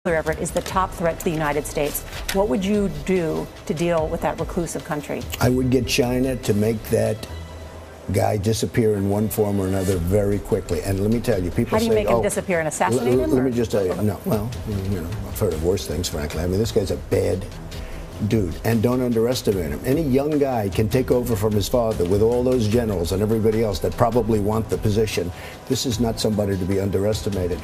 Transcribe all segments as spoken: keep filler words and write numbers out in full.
effort is the top threat to the United States. What would you do to deal with that reclusive country? I would get China to make that guy disappear in one form or another very quickly. And let me tell you, people say, how do you say, make him oh, disappear and assassinate him? Let or? me just tell you, no, well, you know, I've heard of worse things, frankly. I mean, this guy's a bad dude, and don't underestimate him. Any young guy can take over from his father with all those generals and everybody else that probably want the position. This is not somebody to be underestimated.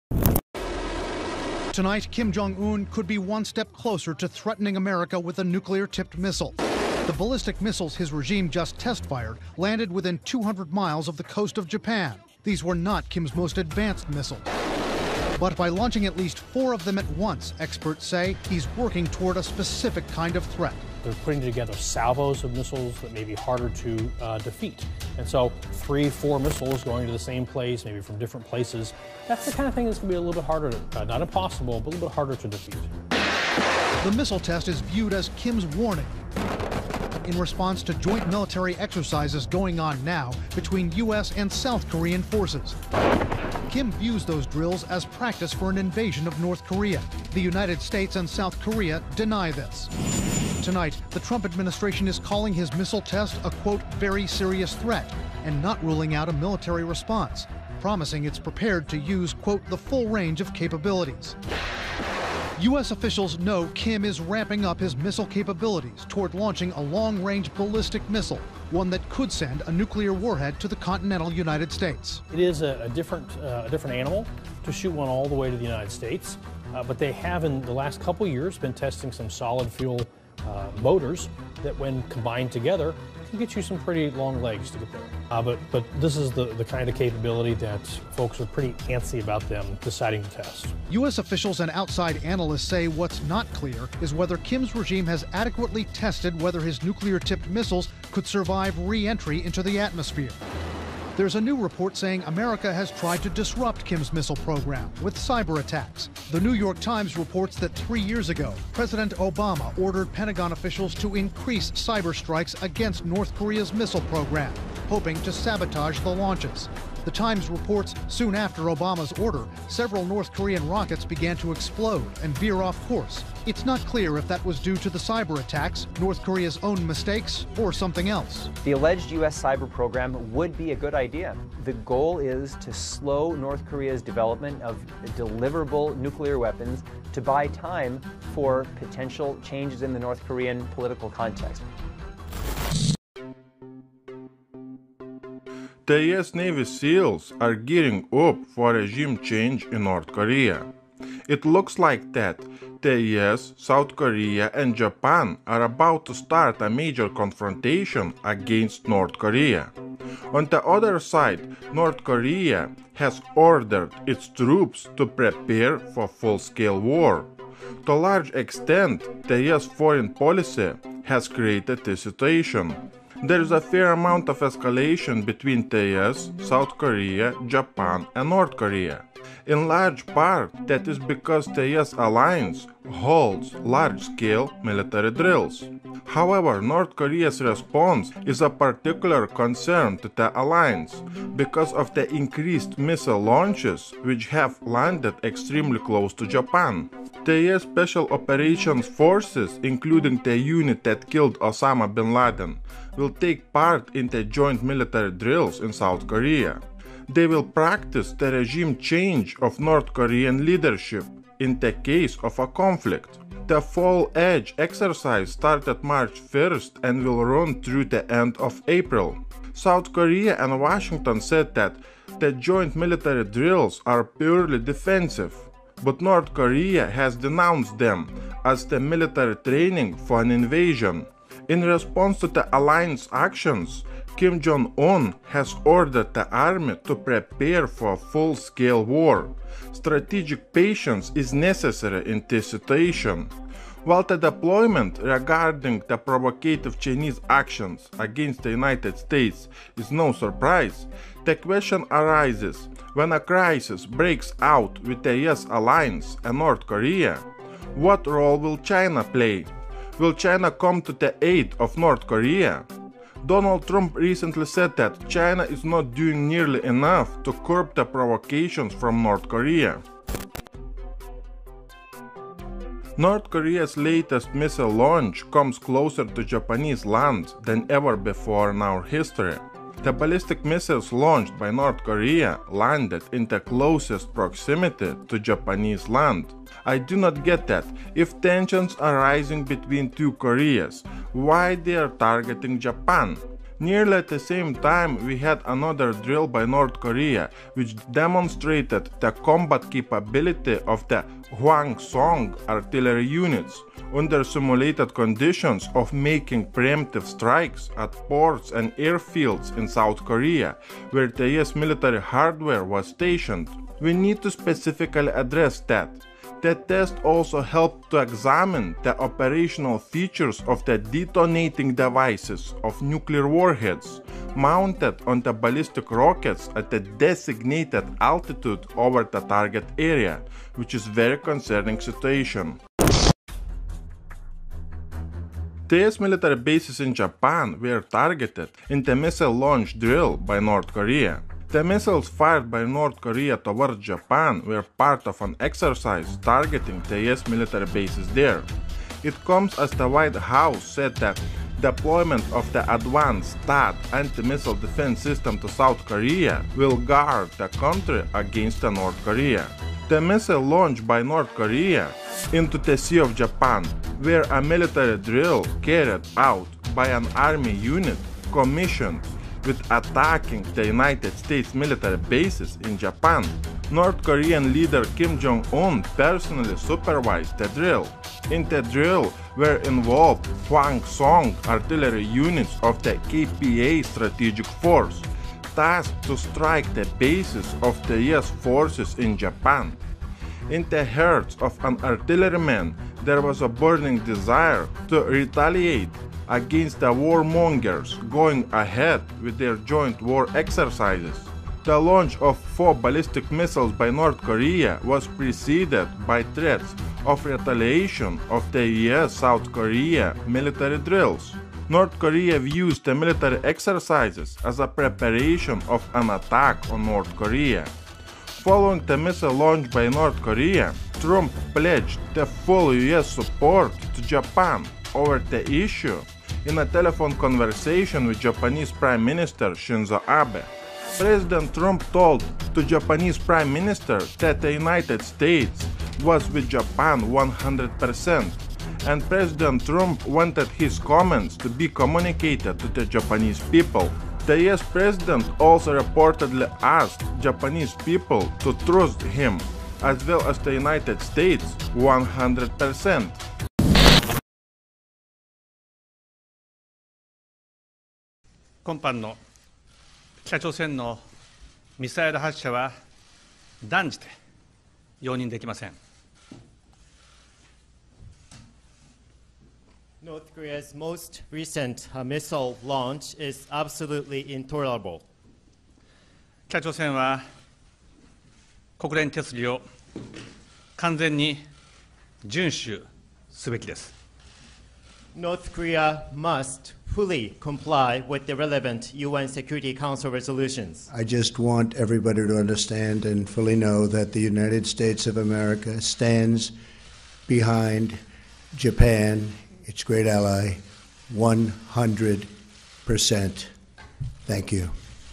Tonight, Kim Jong-un could be one step closer to threatening America with a nuclear-tipped missile. The ballistic missiles his regime just test-fired landed within two hundred miles of the coast of Japan. These were not Kim's most advanced missiles. But by launching at least four of them at once, experts say he's working toward a specific kind of threat. They're putting together salvos of missiles that may be harder to uh, defeat. And so three, four missiles going to the same place, maybe from different places, that's the kind of thing that's going to be a little bit harder, to, uh, not impossible, but a little bit harder to defeat. The missile test is viewed as Kim's warning in response to joint military exercises going on now between U S and South Korean forces. Kim views those drills as practice for an invasion of North Korea. The United States and South Korea deny this. Tonight, the Trump administration is calling his missile test a, quote, very serious threat and not ruling out a military response, promising it's prepared to use, quote, the full range of capabilities. U S officials know Kim is ramping up his missile capabilities toward launching a long-range ballistic missile, one that could send a nuclear warhead to the continental United States. It is a, a, different, uh, a different animal to shoot one all the way to the United States, uh, but they have in the last couple years been testing some solid fuel uh, motors that when combined together can get you some pretty long legs to get there. Uh, but, but this is the, the kind of capability that folks are pretty antsy about them deciding to test. U S officials and outside analysts say what's not clear is whether Kim's regime has adequately tested whether his nuclear-tipped missiles could survive re-entry into the atmosphere. There's a new report saying America has tried to disrupt Kim's missile program with cyber attacks. The New York Times reports that three years ago, President Obama ordered Pentagon officials to increase cyber strikes against North Korea's missile program, hoping to sabotage the launches. The Times reports soon after Obama's order, several North Korean rockets began to explode and veer off course. It's not clear if that was due to the cyber attacks, North Korea's own mistakes, or something else. The alleged U S cyber program would be a good idea. The goal is to slow North Korea's development of deliverable nuclear weapons to buy time for potential changes in the North Korean political context. The U S Navy SEALs are gearing up for regime change in North Korea. It looks like that the U S, South Korea and Japan are about to start a major confrontation against North Korea. On the other side, North Korea has ordered its troops to prepare for full-scale war. To a large extent, the U S foreign policy has created this situation. There is a fair amount of escalation between the U S, South Korea, Japan and North Korea. In large part, that is because the U S alliance holds large-scale military drills. However, North Korea's response is a particular concern to the alliance because of the increased missile launches which have landed extremely close to Japan. The U S Special Operations Forces, including the unit that killed Osama bin Laden, will take part in the joint military drills in South Korea. They will practice the regime change of North Korean leadership in the case of a conflict. The Fall Edge exercise started March first and will run through the end of April. South Korea and Washington said that the joint military drills are purely defensive, but North Korea has denounced them as the military training for an invasion. In response to the alliance actions, Kim Jong-un has ordered the army to prepare for a full-scale war. Strategic patience is necessary in this situation. While the deployment regarding the provocative Chinese actions against the United States is no surprise, the question arises when a crisis breaks out with the U S alliance and North Korea. What role will China play? Will China come to the aid of North Korea? Donald Trump recently said that China is not doing nearly enough to curb the provocations from North Korea. North Korea's latest missile launch comes closer to Japanese land than ever before in our history. The ballistic missiles launched by North Korea landed in the closest proximity to Japanese land. I do not get that. If tensions are rising between two Koreas, why they are targeting Japan? Nearly at the same time, we had another drill by North Korea, which demonstrated the combat capability of the Hwang-Song artillery units under simulated conditions of making preemptive strikes at ports and airfields in South Korea, where the U S military hardware was stationed. We need to specifically address that. The test also helped to examine the operational features of the detonating devices of nuclear warheads mounted on the ballistic rockets at a designated altitude over the target area, which is a very concerning situation. The U S military bases in Japan were targeted in the missile launch drill by North Korea. The missiles fired by North Korea towards Japan were part of an exercise targeting the U S military bases there. It comes as the White House said that deployment of the advanced T A D anti-missile defense system to South Korea will guard the country against the North Korea. The missile launched by North Korea into the Sea of Japan were a military drill carried out by an army unit commissioned with attacking the United States military bases in Japan. North Korean leader Kim Jong-un personally supervised the drill. In the drill were involved Hwang-Song artillery units of the K P A strategic force, tasked to strike the bases of the U S forces in Japan. In the hearts of an artilleryman, there was a burning desire to retaliate against the warmongers going ahead with their joint war exercises. The launch of four ballistic missiles by North Korea was preceded by threats of retaliation of the U S-South Korea military drills. North Korea views the military exercises as a preparation of an attack on North Korea. Following the missile launch by North Korea, Trump pledged the full U S support to Japan over the issue in a telephone conversation with Japanese Prime Minister Shinzo Abe. President Trump told the Japanese Prime Minister that the United States was with Japan one hundred percent, and President Trump wanted his comments to be communicated to the Japanese people. The U S President also reportedly asked Japanese people to trust him, as well as the United States one hundred percent. 今般の北朝鮮のミサイル発射は断じて容認できません。 North Korea's most recent uh, missile launch is absolutely intolerable. 北朝鮮は国連決議を完全に遵守すべきです。 North Korea must fully comply with the relevant U N Security Council resolutions. I just want everybody to understand and fully know that the United States of America stands behind Japan, its great ally, one hundred percent. Thank you.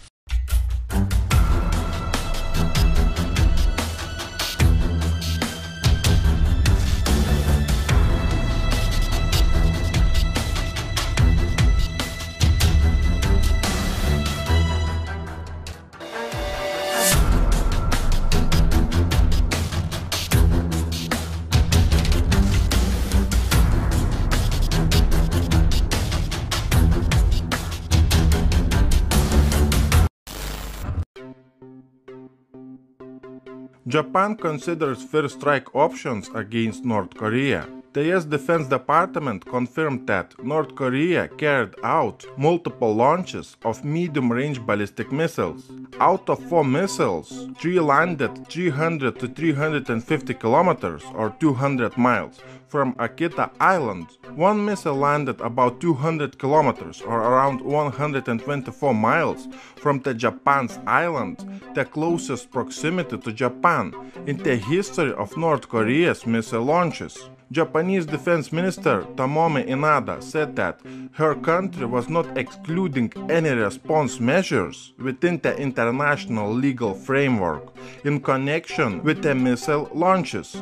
Japan considers first strike options against North Korea. The U S Defense Department confirmed that North Korea carried out multiple launches of medium-range ballistic missiles. Out of four missiles, three landed three hundred to three hundred fifty kilometers or two hundred miles from Akita Island. One missile landed about two hundred kilometers or around one hundred twenty-four miles from the Japan's island, the closest proximity to Japan in the history of North Korea's missile launches. Japanese Defense Minister Tomomi Inada said that her country was not excluding any response measures within the international legal framework in connection with the missile launches.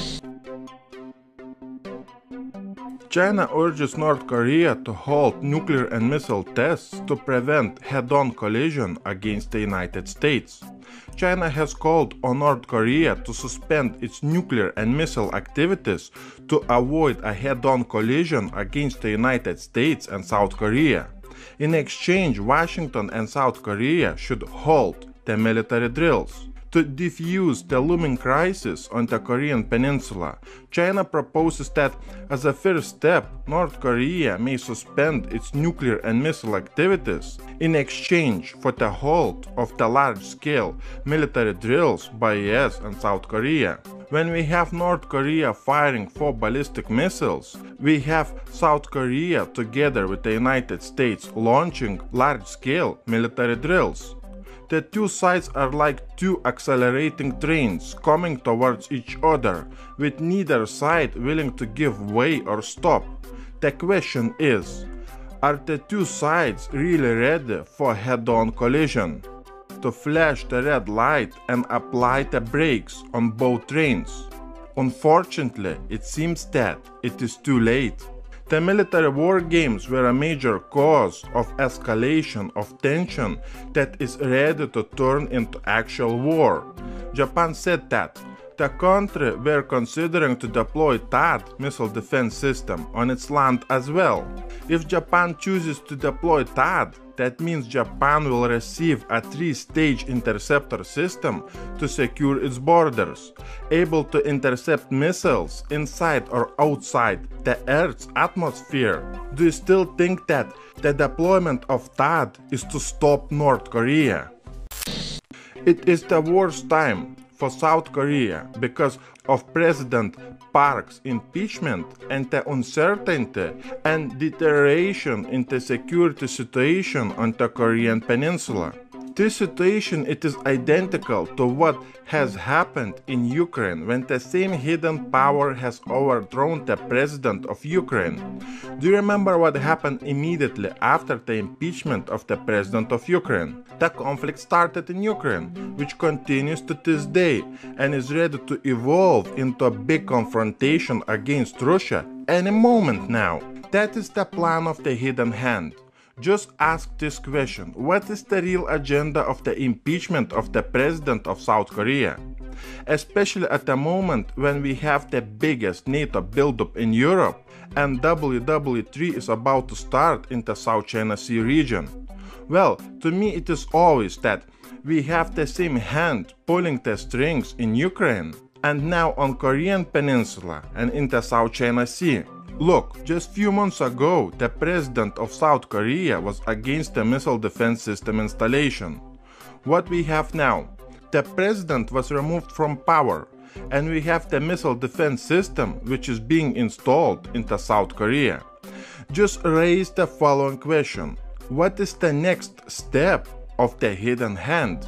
China urges North Korea to halt nuclear and missile tests to prevent head-on collision against the United States. China has called on North Korea to suspend its nuclear and missile activities to avoid a head-on collision against the United States and South Korea. In exchange, Washington and South Korea should halt the military drills. To defuse the looming crisis on the Korean peninsula, China proposes that, as a first step, North Korea may suspend its nuclear and missile activities in exchange for the halt of the large-scale military drills by U S and South Korea. When we have North Korea firing four ballistic missiles, we have South Korea together with the United States launching large-scale military drills. The two sides are like two accelerating trains coming towards each other, with neither side willing to give way or stop. The question is, are the two sides really ready for head-on collision? To flash the red light and apply the brakes on both trains? Unfortunately, it seems that it is too late. The military war games were a major cause of escalation of tension that is ready to turn into actual war. Japan said that the country were considering to deploy THAAD missile defense system on its land as well. If Japan chooses to deploy THAAD, that means Japan will receive a three-stage interceptor system to secure its borders, able to intercept missiles inside or outside the Earth's atmosphere. Do you still think that the deployment of THAAD is to stop North Korea? It is the worst time for South Korea because of President Park's impeachment and the uncertainty and deterioration in the security situation on the Korean peninsula. This situation it is identical to what has happened in Ukraine when the same hidden power has overthrown the president of Ukraine. Do you remember what happened immediately after the impeachment of the president of Ukraine? The conflict started in Ukraine, which continues to this day and is ready to evolve into a big confrontation against Russia any moment now. That is the plan of the hidden hand. Just ask this question: what is the real agenda of the impeachment of the president of South Korea? Especially at the moment when we have the biggest NATO buildup in Europe and W W three is about to start in the South China Sea region. Well, to me it is obvious that we have the same hand pulling the strings in Ukraine and now on Korean peninsula and in the South China Sea. Look, just few months ago, the president of South Korea was against the missile defense system installation. What we have now? The president was removed from power, and we have the missile defense system which is being installed into South Korea. Just raise the following question: what is the next step of the hidden hand?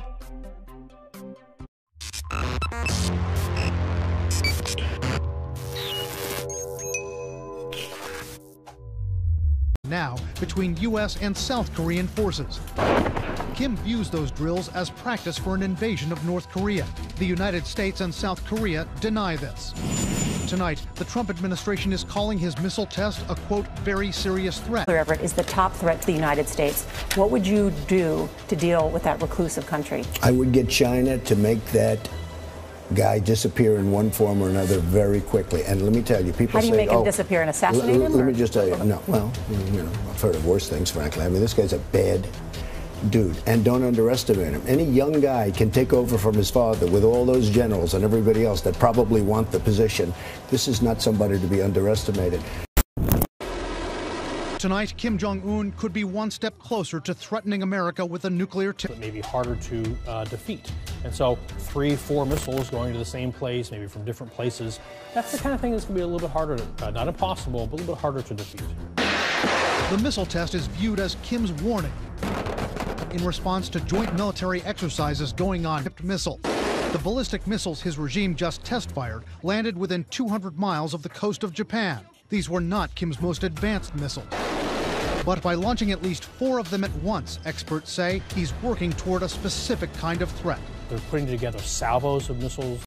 Now between U S and South Korean forces. Kim views those drills as practice for an invasion of North Korea. The United States and South Korea deny this. Tonight, the Trump administration is calling his missile test a, quote, very serious threat. Everett is the top threat to the United States. What would you do to deal with that reclusive country? I would get China to make that guy disappear in one form or another very quickly. And let me tell you, people say, How do you make him oh, disappear and assassinate l- him? Let or? me just tell you, no, well, you know, I've heard of worse things, frankly. I mean, this guy's a bad dude, and don't underestimate him. Any young guy can take over from his father with all those generals and everybody else that probably want the position. This is not somebody to be underestimated. Tonight, Kim Jong-un could be one step closer to threatening America with a nuclear test. It may be harder to uh, defeat. And so three, four missiles going to the same place, maybe from different places, that's the kind of thing that's going to be a little bit harder, to, uh, not impossible, but a little bit harder to defeat. The missile test is viewed as Kim's warning in response to joint military exercises going on with missile. The ballistic missiles his regime just test-fired landed within two hundred miles of the coast of Japan. These were not Kim's most advanced missiles. But by launching at least four of them at once, experts say he's working toward a specific kind of threat. They're putting together salvos of missiles